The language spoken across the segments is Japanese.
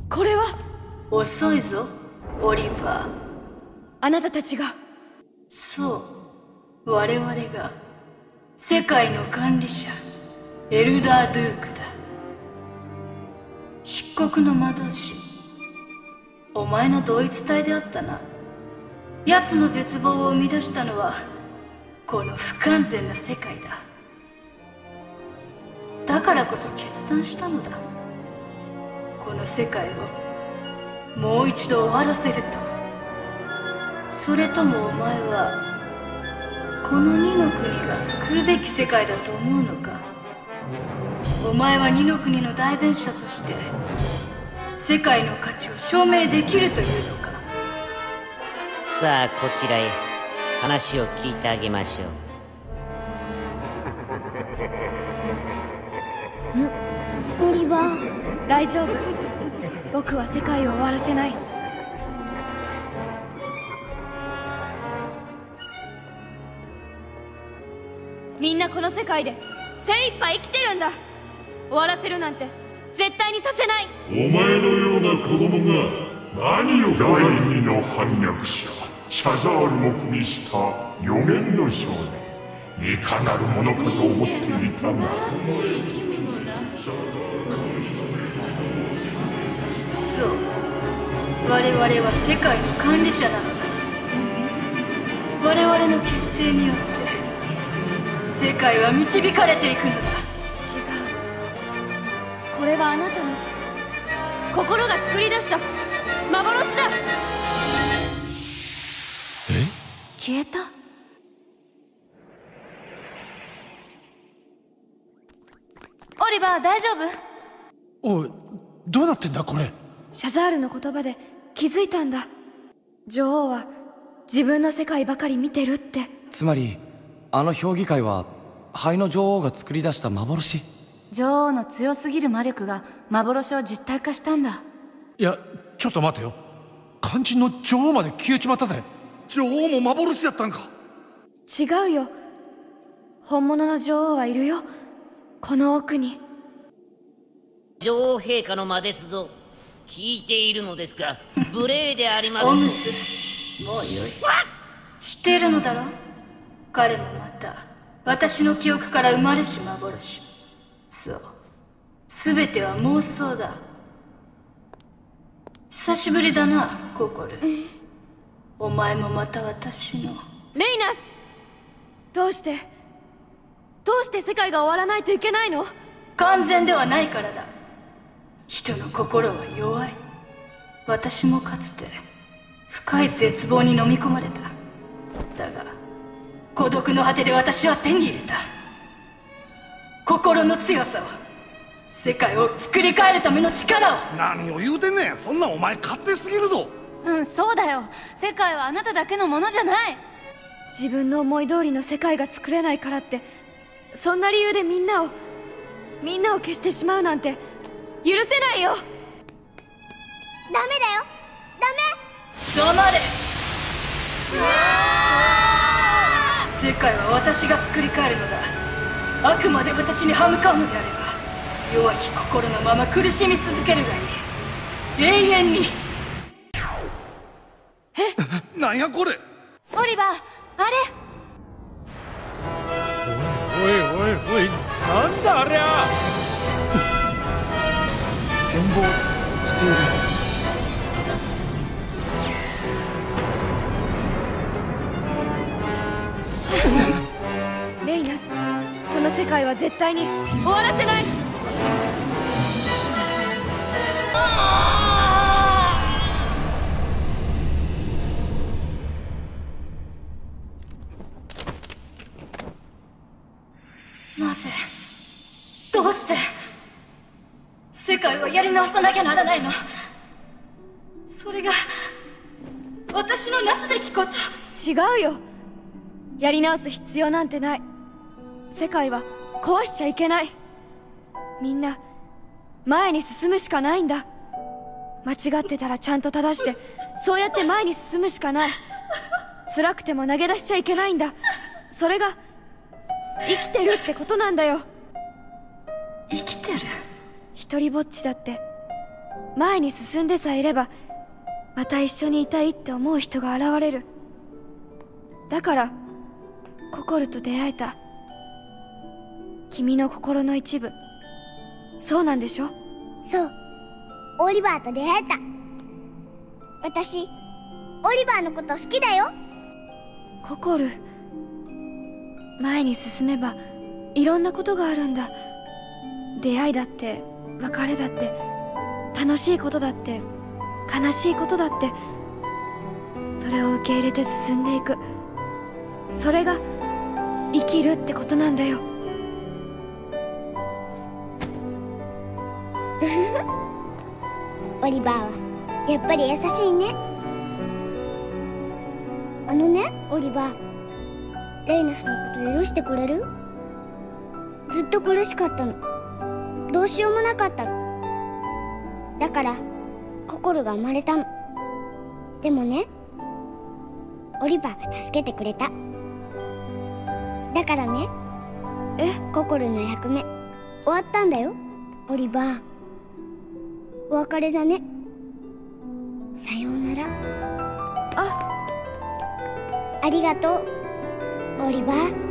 これは遅いぞオリバー。 あなたたちが。 そう、我々が世界の管理者エルダー・ドゥークだ。漆黒の魔導士、お前の同一体であったな。奴の絶望を生み出したのはこの不完全な世界だ。だからこそ決断したのだ。この世界をもう一度終わらせると。それともお前はこの二の国が救うべき世界だと思うのか。お前は二の国の代弁者として世界の価値を証明できるというのか。 さあこちらへ話を聞いてあげましょう。 オリバー、大丈夫。僕は世界を終わらせない。みんなこの世界で精一杯生きてるんだ。終わらせるなんて絶対にさせない。 お前のような子供が何を第二の反逆者シャザールも組みした予言の少年、いかなるものかと思っていたが。 そう、我々は世界の管理者なのだ。我々の決定によって世界は導かれていくのだ。違う、これはあなたの心が作り出した幻だ。消えた。オリバー、大丈夫？ おい、どうなってんだこれ。 シャザールの言葉で気づいたんだ。女王は自分の世界ばかり見てるって。 つまりあの評議会は灰の女王が作り出した幻。 女王の強すぎる魔力が幻を実体化したんだ。 いや、ちょっと待てよ。肝心の女王まで消えちまったぜ。 女王も幻だったんか。 違うよ、本物の女王はいるよ、この奥に。 女王陛下の間ですぞ。聞いているのですか。無礼であります。 オムス、もうよい。知っているのだろう。彼もまた私の記憶から生まれし幻。そう、すべては妄想だ。久しぶりだな、ココル。お前もまた私の。 レイナス、どうして世界が終わらないといけないの？ 完全ではないからだ。人の心は弱い。私もかつて深い絶望に飲み込まれた。だが孤独の果てで私は手に入れた心の強さを、世界を作り変えるための力を。 何を言うてんねん。そんなお前勝手すぎるぞ。 うん、そうだよ。世界はあなただけのものじゃない。 自分の思い通りの世界が作れないからって、そんな理由でみんなを消してしまうなんて許せないよ。 ダメだよ、ダメ。 黙れ。世界は私が作り変えるのだ。あくまで私に歯向かうのであれば弱き心のまま苦しみ続けるがいい。永遠に。 なんやこれ。 オリバー、あれ。 おいおいおい、なんだありゃ。 変貌している。 レイナス、この世界は絶対に終わらせない。 なぜ、どうして世界をやり直さなきゃならないの。それが私のなすべきこと。 違うよ、やり直す必要なんてない。世界は壊しちゃいけない。みんな前に進むしかないんだ。間違ってたらちゃんと正して、そうやって前に進むしかない。辛くても投げ出しちゃいけないんだ。それが生きてるってことなんだよ。 生きてる？ 一人ぼっちだって前に進んでさえいればまた一緒にいたいって思う人が現れる。だからココルと出会えた。君の心の一部、そうなんでしょ？ そう、オリバーと出会えた。私オリバーのこと好きだよ。 ココル、前に進めばいろんなことがあるんだ。出会いだって別れだって、楽しいことだって悲しいことだって、それを受け入れて進んでいく。それが生きるってことなんだよ。 オリバーはやっぱり優しいね。あのね、オリバー、レイナスのこと許してくれる？ずっと苦しかったの。どうしようもなかったの。だからココルが生まれたの。でもね、オリバーが助けてくれた。だからね、ココルの役目終わったんだよ。オリバー、お別れだね。さようなら。ありがとう、オリバー。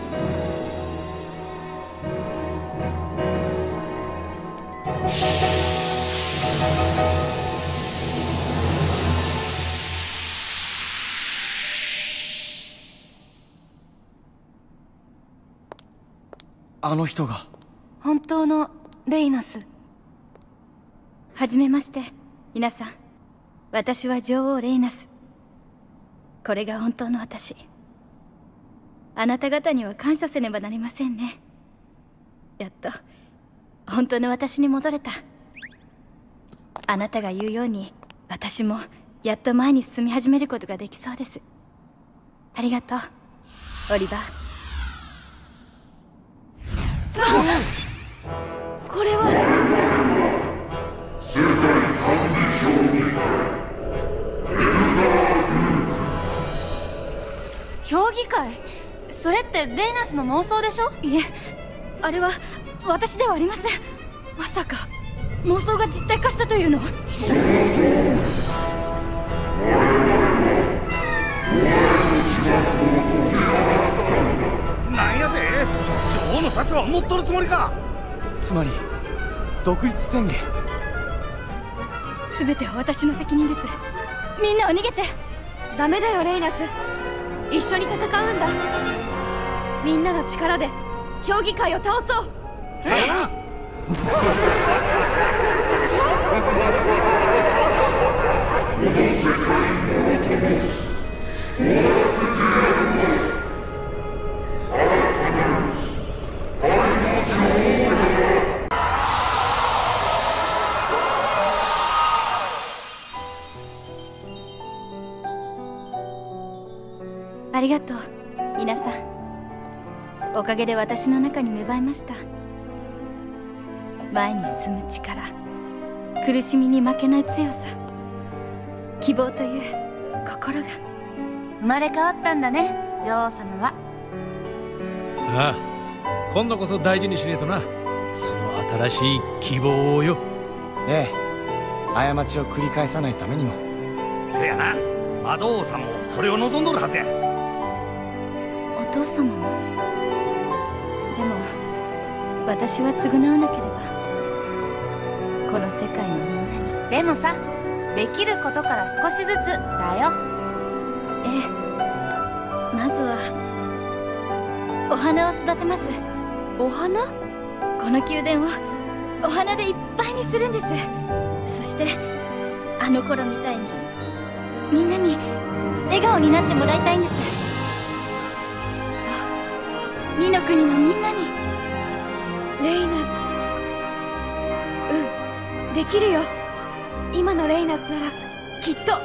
あの人が本当のレイナス。はじめまして、皆さん。私は女王レイナス。これが本当の私。あなた方には感謝せねばなりませんね。やっと本当の私に戻れた。あなたが言うように、私もやっと前に進み始めることができそうです。ありがとう、オリバー。 これは世界管理評議会。それってレイナスの妄想でしょ？ いえ、あれは私ではありません。まさか妄想が実体化したというのは。 なんやて？女王の立場を持っとるつもりか？ つまり独立宣言。 全ては私の責任です。みんなは逃げて。 ダメだよレイナス、一緒に戦うんだ。みんなの力で評議会を倒そう。 ありがとう、皆さん。おかげで私の中に芽生えました。前に進む力、苦しみに負けない強さ、希望という心が生まれ変わったんだね、女王様は。 ああ、今度こそ大事にしねえとな、その新しい希望をよ。 ええ、過ちを繰り返さないためにも。 せやな、魔導王さんもそれを望んどるはずや。 お父様も。でも私は償わなければ、この世界のみんなに。でもさ、できることから少しずつだよ。ええ、まずはお花を育てます。 お花？ この宮殿をお花でいっぱいにするんです。そしてあの頃みたいにみんなに笑顔になってもらいたいんです。そう、二の国のみんなに。 レイナス、うん、できるよ。今のレイナスならきっと。 はい、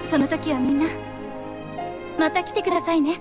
その時はみんなまた来てくださいね。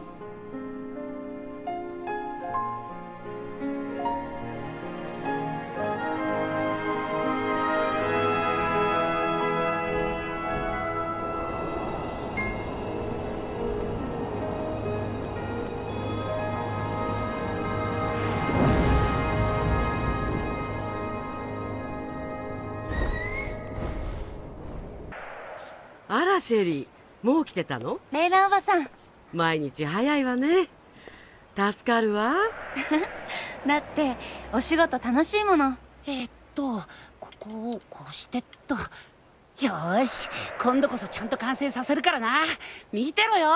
シェリー、もう来てたの？ レイラおばさん。 毎日早いわね。助かるわ。 だってお仕事楽しいもの。 ここをこうしてっと。よーし、今度こそちゃんと完成させるからな。見てろよ。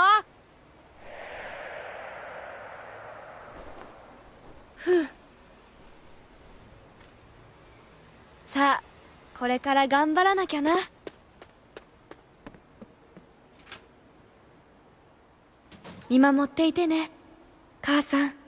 さあ、これから頑張らなきゃな。見守っていてね、母さん。